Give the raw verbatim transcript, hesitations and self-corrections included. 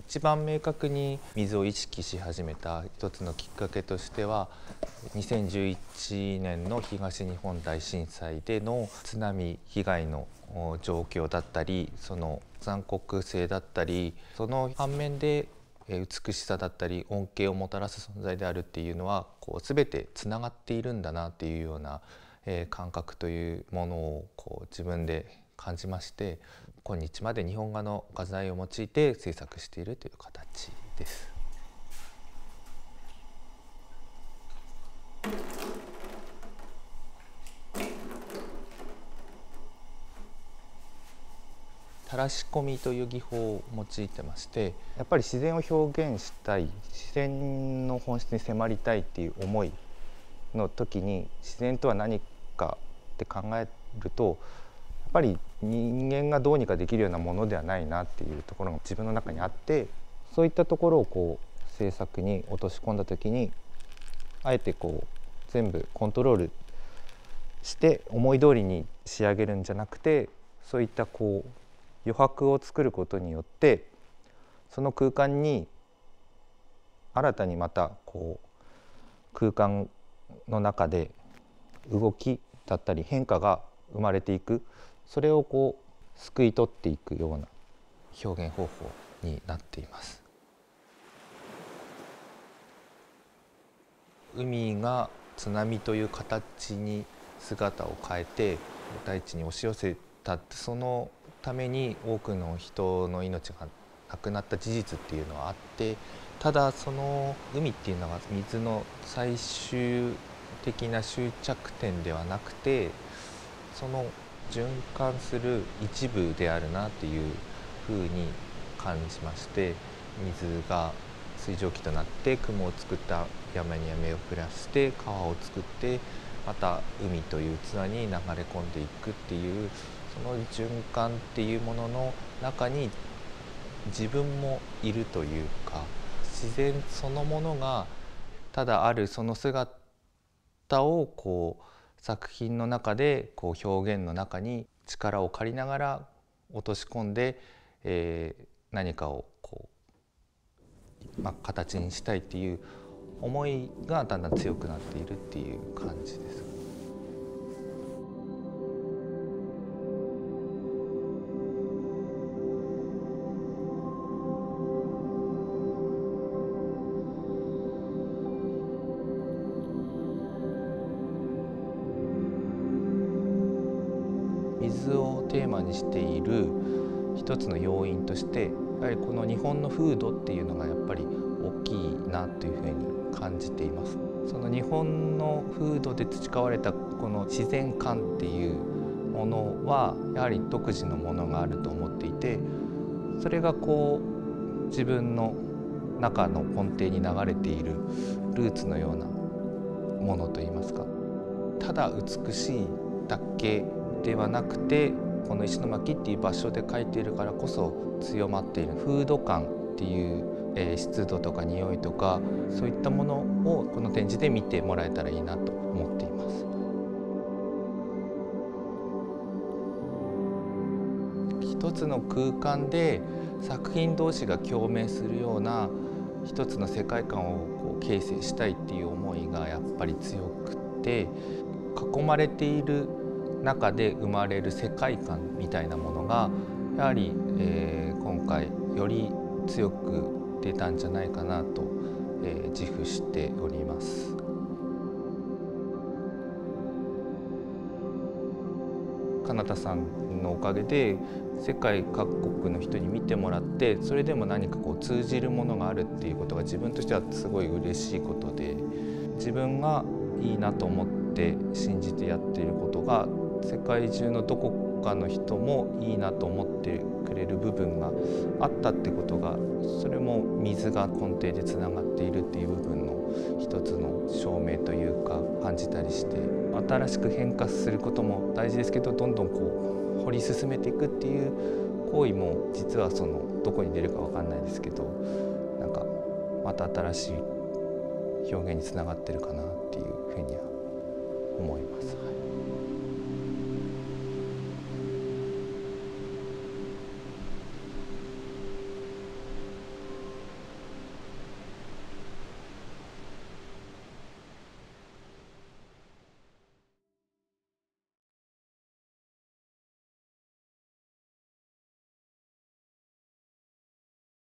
一番明確に水を意識し始めた一つのきっかけとしては、にせんじゅういちねんの東日本大震災での津波被害の状況だったり、その残酷性だったり、その反面で美しさだったり恩恵をもたらす存在であるっていうのは、こう全てつながっているんだなっていうような、えー、感覚というものをこう自分で感じまして、今日まで日本画の画材を用いて制作しているという形です。垂らし込みという技法を用いてまして、やっぱり自然を表現したい、自然の本質に迫りたいっていう思いの時に、自然とは何かって考えると、やっぱり人間がどうにかできるようなものではないなっていうところが自分の中にあって、そういったところをこう制作に落とし込んだ時に、あえてこう全部コントロールして思い通りに仕上げるんじゃなくて、そういったこう余白を作ることによって、その空間に新たにまたこう空間の中で動きだったり変化が生まれていく、それをこうすくい取っていくような表現方法になっています。海が津波という形に姿を変えて大地に押し寄せた、そのために多くの人の命がなくなった事実っていうのはあって、ただその海っていうのが水の最終的な終着点ではなくて、その循環する一部であるなっていうふうに感じまして、水が水蒸気となって雲を作った山に雨を降らして川を作って、また海という器に流れ込んでいくっていう、その循環っていうものの中に自分もいるというか、自然そのものがただあるその姿をこう作品の中でこう表現の中に力を借りながら落とし込んで、えー、何かをこう、まあ、形にしたいっていう思いがだんだん強くなっているっていう感じです。水をテーマにしている一つの要因として、やはりこの日本の風土っていうのがやっぱり大きいなというふうに感じています。その日本の風土で培われたこの自然観っていうものはやはり独自のものがあると思っていて、それがこう自分の中の根底に流れているルーツのようなものといいますか、ただ美しいだけではなくて、この石巻っていう場所で描いているからこそ強まっている風土感っていう、えー、湿度とか匂いとか、そういったものをこの展示で見てもらえたらいいなと思っています。一つの空間で作品同士が共鳴するような一つの世界観をこう形成したいっていう思いがやっぱり強くて、囲まれている中で生まれる世界観みたいなものがやはり、えー、今回より強く出たんじゃないかなと、えー、自負しております。金田さんのおかげで世界各国の人に見てもらって、それでも何かこう通じるものがあるっていうことが自分としてはすごい嬉しいことで、自分がいいなと思って信じてやっていることが世界中のどこかの人もいいなと思ってくれる部分があったってことが、それも水が根底でつながっているっていう部分の一つの証明というか感じたりして、新しく変化することも大事ですけど、どんどんこう掘り進めていくっていう行為も実はそのどこに出るか分かんないですけど、なんかまた新しい表現につながってるかなっていうふうには思います。